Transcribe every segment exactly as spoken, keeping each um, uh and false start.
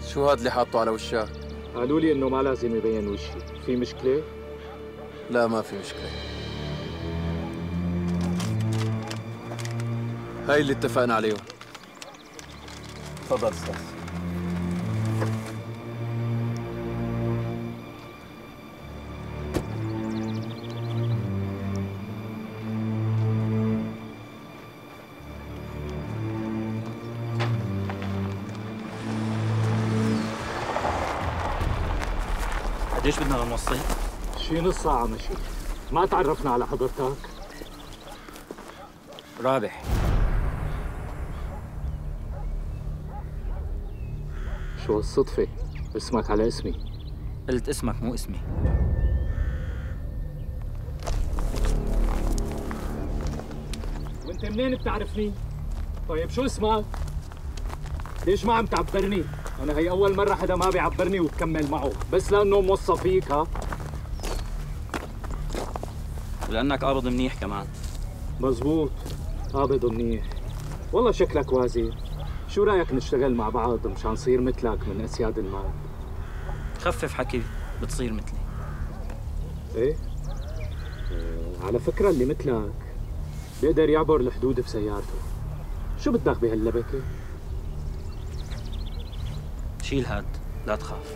شو هاد اللي حاطه على وشك؟ قالوا لي انه ما لازم يبين وشي، في مشكلة؟ لا ما في مشكلة. هاي اللي اتفقنا عليهم. تفضل استاذ. قديش بدنا لنوصل؟ شي نص ساعة مشي. ما تعرفنا على حضرتك؟ رابح. شو الصدفة؟ اسمك على اسمي. قلت اسمك مو اسمي. وانت منين بتعرفني؟ طيب شو اسمك؟ ليش ما عم تعبرني؟ أنا هي أول مرة حدا ما بيعبرني وتكمل معه، بس لأنه موصى فيك ها؟ ولأنك قابض منيح كمان. مزبوط، قابض منيح. والله شكلك وازي. شو رأيك نشتغل مع بعض مشان نصير مثلك من أسياد المال؟ خفف حكي بتصير مثلي. إيه؟ آه، على فكرة اللي مثلك بيقدر يعبر الحدود بسيارته. شو بدك بهاللبكة؟ شيل هاد، لا تخاف.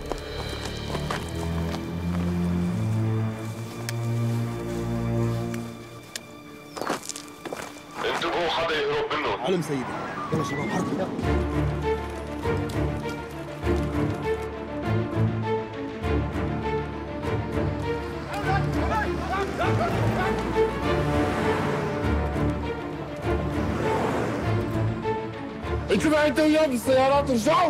انتبهوا حدا يهرب منهم. علم سيدي. يلا شباب حركوا. انتوا انتوا وياه بالسيارات ارجعوا.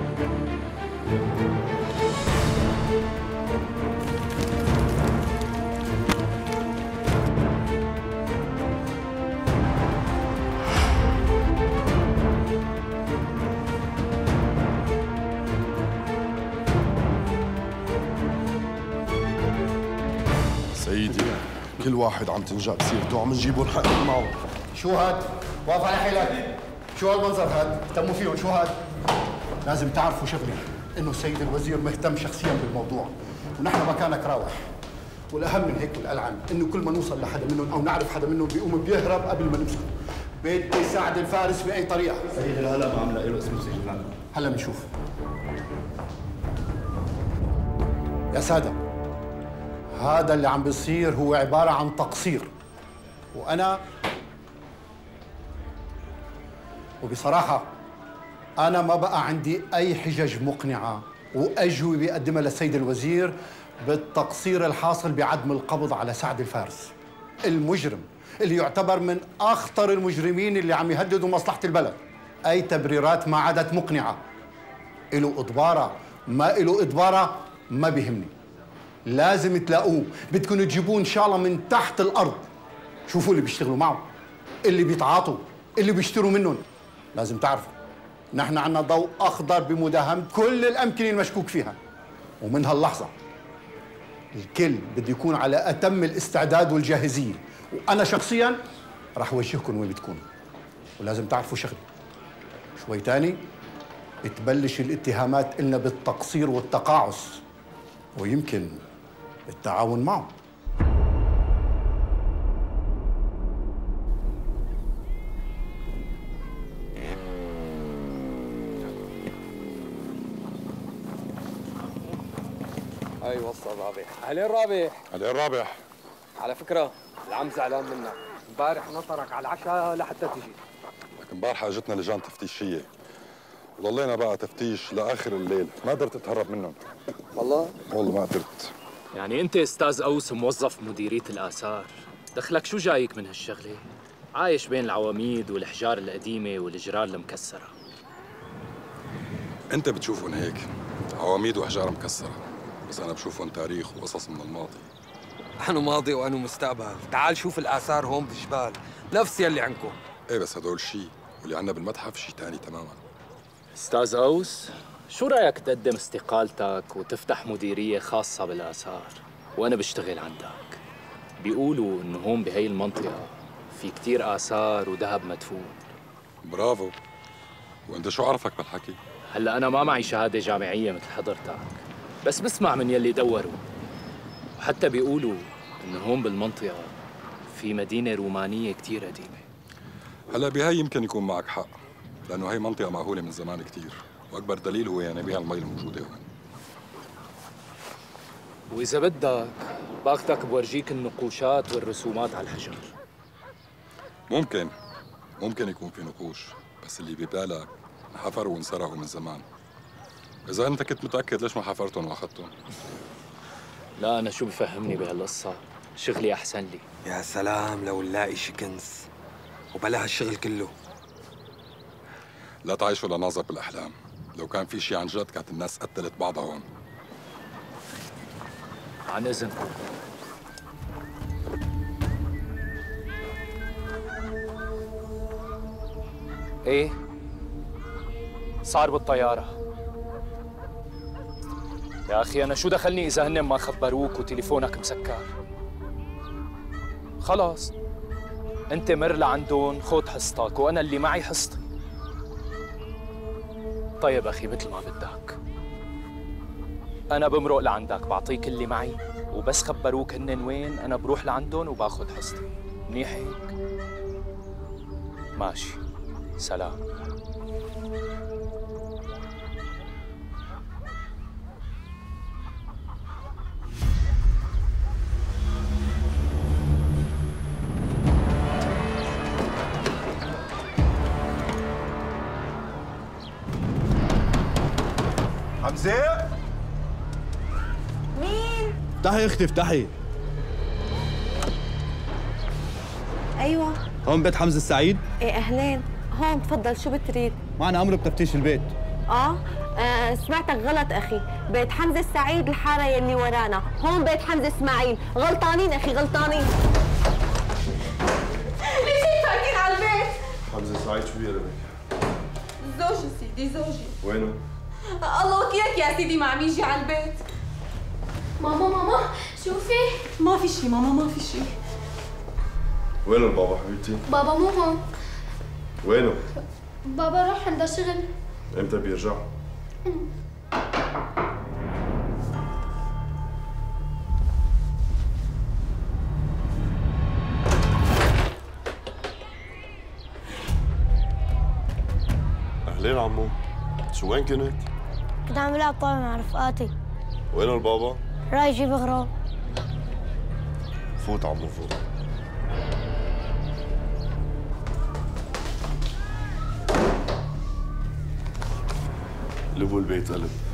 سيدي كل واحد عم تنجاب سيرته وعم نجيبه نحقق معه. شو هاد؟ واقف على حيلك. شو هالمنظر هاد؟ اهتموا فيهم. شو هاد؟ لازم تعرفوا شغله، انه السيد الوزير مهتم شخصيا بالموضوع، ونحن مكانك راوح. والاهم من هيك والالعن انه كل ما نوصل لحدا منهم او نعرف حدا منهم بيقوم بيهرب قبل ما نمسكه. بدي ساعد الفارس باي طريقه. سيد الهلا ما عم لاقي له اسم مسجل عنه. هلا بنشوف. يا ساده، هذا اللي عم بيصير هو عباره عن تقصير، وانا وبصراحه انا ما بقى عندي اي حجج مقنعه واجوبه اقدمها للسيد الوزير بالتقصير الحاصل بعدم القبض على سعد الفارس، المجرم اللي يعتبر من اخطر المجرمين اللي عم يهددوا مصلحه البلد. اي تبريرات ما عادت مقنعه. له اضباره ما له اضباره ما بيهمني. لازم تلاقوه، بدكم تجيبوه ان شاء الله من تحت الارض. شوفوا اللي بيشتغلوا معه، اللي بيتعاطوا، اللي بيشتروا منهم. لازم تعرفوا نحن عنا ضوء اخضر بمداهمه كل الامكنه المشكوك فيها، ومن هاللحظه الكل بده يكون على اتم الاستعداد والجاهزيه، وانا شخصيا راح اوجهكم وين بتكونوا. ولازم تعرفوا شغله شوي تاني بتبلش الاتهامات إلنا بالتقصير والتقاعس، ويمكن التعاون معه. هاي وصل رابح. اهلين رابح. اهلين رابح. على فكرة العم زعلان منك، امبارح نطرك على العشاء لحتى تجي. لكن امبارح اجتنا لجان تفتيشية وضلينا بقى تفتيش لاخر الليل، ما قدرت اتهرب منهم. والله؟ والله ما قدرت. يعني انت استاذ اوس موظف مديرية الاثار، دخلك شو جايك من هالشغلة؟ عايش بين العواميد والحجار القديمة والجرار المكسرة. انت بتشوفهم هيك عواميد وحجارة مكسرة، بس انا بشوفهم تاريخ وقصص من الماضي. أنا ماضي وأنا مستقبل، تعال شوف الآثار هون بالجبال، نفس يلي عندكم. ايه بس هدول شيء واللي عندنا بالمتحف شيء ثاني تماما. استاذ اوس، شو رايك تقدم استقالتك وتفتح مديرية خاصة بالآثار وأنا بشتغل عندك؟ بيقولوا إنه هون بهي المنطقة في كتير آثار وذهب مدفون. برافو. وانت شو عرفك بالحكي؟ هلا أنا ما معي شهادة جامعية مثل حضرتك، بس بسمع من يلي دوروا، وحتى بيقولوا إنه هون بالمنطقة في مدينة رومانية كتير قديمة. هلا بهي يمكن يكون معك حق، لأنه هي منطقة مأهولة من زمان كتير، وأكبر دليل هو ينابيع المي الموجودة هون. وإذا بدك باخدك بورجيك النقوشات والرسومات على الحجر. ممكن ممكن يكون في نقوش، بس اللي ببالك انحفروا وانسرقوا من زمان. إذا أنت كنت متأكد ليش ما حفرتهم وأخذتهم؟ لا أنا شو بفهمني بهالقصة، شغلي أحسن لي. يا سلام لو نلاقي شي كنز وبلا هالشغل كله. لا تعيش ولا ناظر بالأحلام، لو كان في شي عن جد كانت الناس قتلت بعضها هون. عن إذنكم. إيه؟ صار بالطيارة. يا أخي أنا شو دخلني إذا هن ما خبروك وتليفونك مسكر؟ خلاص أنت مر لعندهم خود حصتك وأنا اللي معي حصتي. طيب أخي مثل ما بدك. أنا بمرق لعندك بعطيك اللي معي، وبس خبروك هن وين أنا بروح لعندهم وباخد حصتي. منيح هيك؟ ماشي، سلام. حمزة؟ مين؟ افتحي اختي افتحي. ايوه هون بيت حمزة السعيد؟ ايه اهلين، هون تفضل شو بتريد؟ معنا امر بتفتيش البيت. آه. اه سمعتك غلط اخي، بيت حمزة السعيد الحارة يلي ورانا، هون بيت حمزة اسماعيل، غلطانين اخي غلطانين. ليش هيك فايتين على البيت؟ حمزة السعيد شو بيقلبك؟ زوجي سيدي زوجي. وينه؟ الله وكيلك يا سيدي ما عم يجي على البيت. ماما ماما شوفي. ما في شي ماما ما في شي. وين البابا حبيبتي؟ بابا مو هون. وينه؟ بابا راح عنده شغل. امتى بيرجع؟ اهلين عمو، شو وين كنت؟ كنت عم بلعب طاولة مع رفقاتي. وين البابا؟ رايح يجيب غرام. فوت عمو فوت. لبوا البيت قلب.